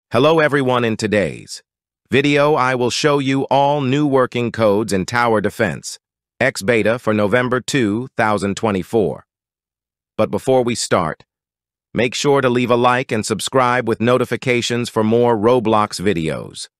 Hello everyone, in today's video I will show you all new working codes in tower defense, X-Beta for November 2024. But before we start, make sure to leave a like and subscribe with notifications for more Roblox videos.